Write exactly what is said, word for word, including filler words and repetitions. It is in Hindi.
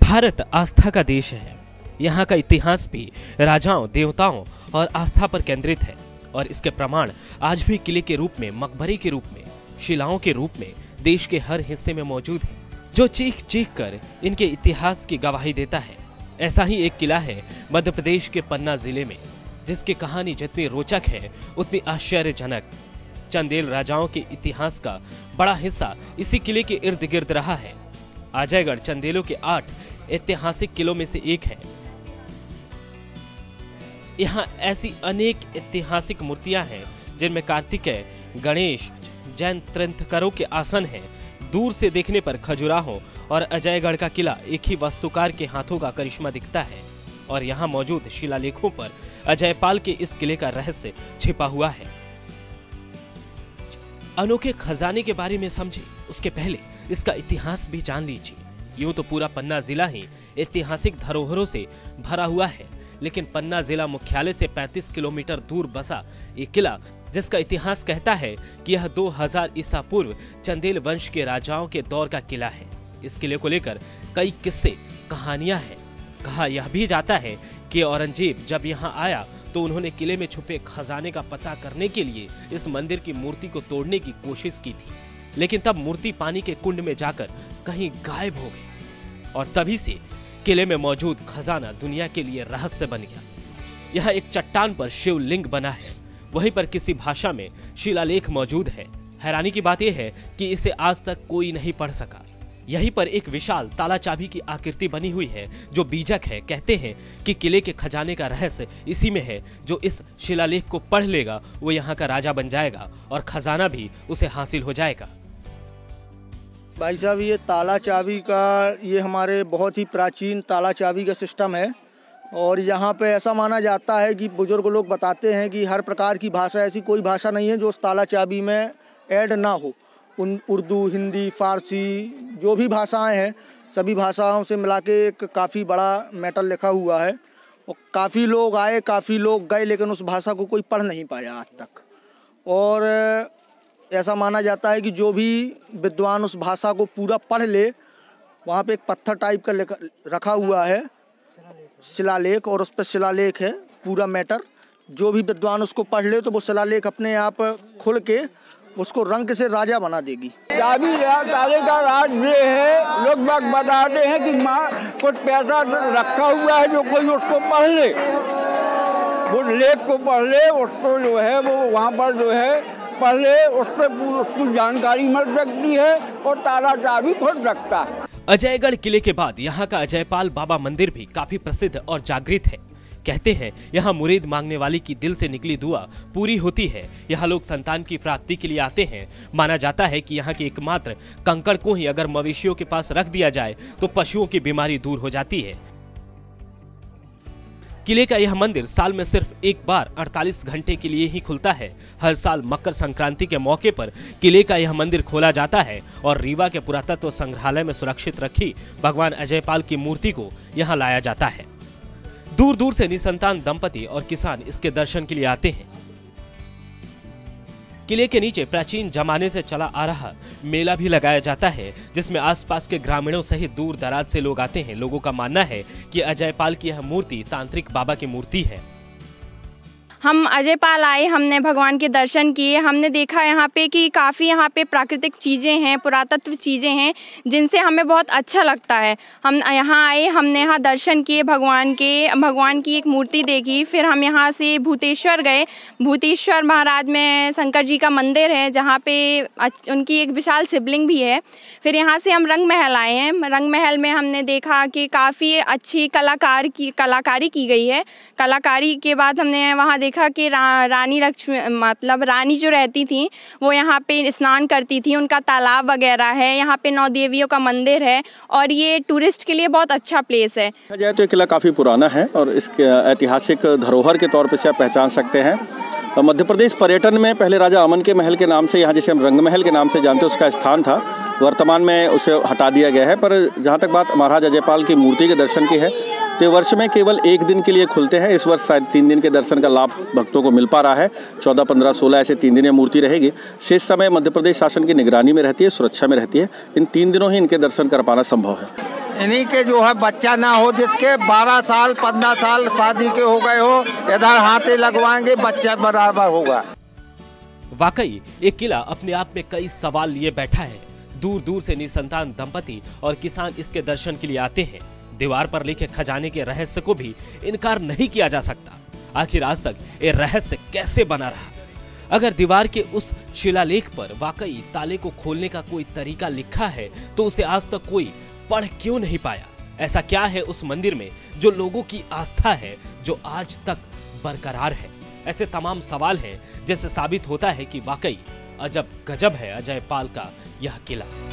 भारत आस्था का देश है। यहाँ का इतिहास भी राजाओं, देवताओं और आस्था पर केंद्रित है और इसके प्रमाण आज भी किले के रूप में, मकबरे के रूप में, शिलाओं के रूप में देश के हर हिस्से में मौजूद है, जो चीख चीख कर इनके इतिहास की गवाही देता है। ऐसा ही एक किला है मध्य प्रदेश के पन्ना जिले में, जिसकी कहानी जितनी रोचक है उतनी आश्चर्यजनक। चंदेल राजाओं के इतिहास का बड़ा हिस्सा इसी किले के इर्द गिर्द रहा है। अजयगढ़ चंदेलों के आठ ऐतिहासिक किलों में से एक है। यहाँ ऐसी अनेक ऐतिहासिक मूर्तियां हैं जिनमें कार्तिकेय, गणेश, जैन तीर्थंकरों के आसन हैं। दूर से देखने पर खजुराहो और अजयगढ़ का किला एक ही वास्तुकार के हाथों का करिश्मा दिखता है और यहाँ मौजूद शिलालेखों पर अजयपाल के इस किले का रहस्य छिपा हुआ है। अनोखे खजाने के बारे में समझे उसके पहले इसका इतिहास भी जान लीजिए। यूं तो पूरा पन्ना जिला ही ऐतिहासिक धरोहरों से भरा हुआ है, लेकिन पन्ना जिला मुख्यालय से पैंतीस किलोमीटर दूर बसा एक किला, जिसका इतिहास कहता है कि यह दो हज़ार ईसा पूर्व चंदेल वंश के राजाओं के दौर का किला है। इस किले को लेकर कई किस्से, कहानियां हैं। कहा यह भी जाता है कि औरंगजेब जब यहाँ आया तो उन्होंने किले में छुपे खजाने का पता करने के लिए इस मंदिर की मूर्ति को तोड़ने की कोशिश की थी, लेकिन तब मूर्ति पानी के कुंड में जाकर कहीं गायब हो गई और तभी से किले में मौजूद खजाना दुनिया के लिए रहस्य बन गया। यह एक चट्टान पर शिवलिंग बना है, वहीं पर किसी भाषा में शिलालेख मौजूद है। हैरानी की बात यह है कि इसे आज तक कोई नहीं पढ़ सका। यहीं पर एक विशाल ताला चाबी की आकृति बनी हुई है जो बीजक है। कहते हैं कि किले के खजाने का रहस्य इसी में है। जो इस शिलालेख को पढ़ लेगा वो यहाँ का राजा बन जाएगा और खजाना भी उसे हासिल हो जाएगा। भाई साहब, ये ताला चाबी का, ये हमारे बहुत ही प्राचीन ताला चाबी का सिस्टम है और यहाँ पे ऐसा माना जाता है कि बुजुर्ग लोग बताते हैं कि हर प्रकार की भाषा, ऐसी कोई भाषा नहीं है जो उस ताला चाबी में ऐड ना हो। उन उर्दू, हिंदी, फारसी, जो भी भाषाएं हैं, सभी भाषाओं से मिला के एक काफ़ी बड़ा मैटर लिखा हुआ है और काफ़ी लोग आए, काफ़ी लोग गए, लेकिन उस भाषा को कोई पढ़ नहीं पाया आज तक। और ऐसा माना जाता है कि जो भी विद्वान उस भाषा को पूरा पढ़ ले, वहाँ पे एक पत्थर टाइप का रखा हुआ है शिलालेख, और उस पर शिलालेख है पूरा मैटर। जो भी विद्वान उसको पढ़ ले तो वो शिलालेख अपने आप खुल के उसको रंग से राजा बना देगी। चाबी ताले का राज ये है, लोग बाग बताते हैं कि माँ कुछ पैसा रखा हुआ है, जो कोई उसको पढ़ ले, वो लेख को पढ़ ले, उसको जो है वो वहाँ पर जो है पढ़ ले, उस पर उसको जानकारी मिल सकती है और ताला चाबी खुद रखता है। अजयगढ़ किले के बाद यहाँ का अजयपाल बाबा मंदिर भी काफी प्रसिद्ध और जागृत है। कहते हैं यहाँ मुरीद मांगने वाली की दिल से निकली दुआ पूरी होती है। यहाँ लोग संतान की प्राप्ति के लिए आते हैं। माना जाता है कि यहाँ के एकमात्र कंकड़ को ही अगर मवेशियों के पास रख दिया जाए तो पशुओं की बीमारी दूर हो जाती है। किले का यह मंदिर साल में सिर्फ एक बार अड़तालीस घंटे के लिए ही खुलता है। हर साल मकर संक्रांति के मौके पर किले का यह मंदिर खोला जाता है और रीवा के पुरातत्व संग्रहालय में सुरक्षित रखी भगवान अजयपाल की मूर्ति को यहाँ लाया जाता है। दूर दूर से निसंतान दंपति और किसान इसके दर्शन के लिए आते हैं। किले के नीचे प्राचीन जमाने से चला आ रहा मेला भी लगाया जाता है, जिसमें आसपास के ग्रामीणों सहित दूर दराज से लोग आते हैं। लोगों का मानना है कि अजयपाल की यह मूर्ति तांत्रिक बाबा की मूर्ति है। हम अजयपाल आए, हमने भगवान के दर्शन किए, हमने देखा यहाँ पे कि काफ़ी यहाँ पे प्राकृतिक चीज़ें हैं, पुरातत्व चीज़ें हैं, जिनसे हमें बहुत अच्छा लगता है। हम यहाँ आए, हमने यहाँ दर्शन किए भगवान के, भगवान की एक मूर्ति देखी। फिर हम यहाँ से भूतेश्वर गए। भूतेश्वर महाराज में शंकर जी का मंदिर है, जहाँ पे उनकी एक विशाल शिवलिंग भी है। फिर यहाँ से हम रंग महल आए हैं। रंग महल में हमने देखा कि काफ़ी अच्छी कलाकार की कलाकारी की गई है। कलाकारी के बाद हमने वहाँ देखा कि रा, रानी लक्ष्मी, मतलब रानी जो रहती थी वो यहाँ पे स्नान करती थी, उनका तालाब वगैरह है। यहाँ पे नौ देवियों का मंदिर है और ये टूरिस्ट के लिए बहुत अच्छा प्लेस है। जाए तो ये किला काफ़ी पुराना है और इसके ऐतिहासिक धरोहर के तौर पर से आप पहचान सकते हैं। तो मध्य प्रदेश पर्यटन में पहले राजा अमन के महल के नाम से, यहाँ जिसे हम रंग महल के नाम से जानते हैं, उसका स्थान था। वर्तमान में उसे हटा दिया गया है। पर जहाँ तक बात महाराज अजयपाल की मूर्ति के दर्शन की है तो वर्ष में केवल एक दिन के लिए खुलते हैं। इस वर्ष शायद तीन दिन के दर्शन का लाभ भक्तों को मिल पा रहा है। चौदह, पंद्रह, सोलह ऐसे तीन दिन ये मूर्ति रहेगी। शेष समय मध्य प्रदेश शासन की निगरानी में रहती है, सुरक्षा में रहती है। इन तीन दिनों ही इनके दर्शन कर पाना संभव है। इन्हीं के जो है बच्चा ना हो, जिसके बारह साल पंद्रह साल शादी के हो गए हो, इधर हाथे लगवाएंगे, बच्चा बराबर होगा। वाकई एक किला अपने आप में कई सवाल लिए बैठा है। दूर दूर से निसंतान दंपति और किसान इसके दर्शन के लिए आते हैं। दीवार पर लिखे खजाने के रहस्य को भी इनकार नहीं किया जा सकता। आखिर आज तक ये रहस्य कैसे बना रहा? अगर दीवार के उस शिलालेख पर वाकई ताले को खोलने का कोई तरीका लिखा है तो उसे आज तक कोई पढ़ क्यों नहीं पाया? ऐसा क्या है उस मंदिर में जो लोगों की आस्था है, जो आज तक बरकरार है? ऐसे तमाम सवाल हैं जिससे साबित होता है कि वाकई अजब गजब है अजय पाल का यह किला।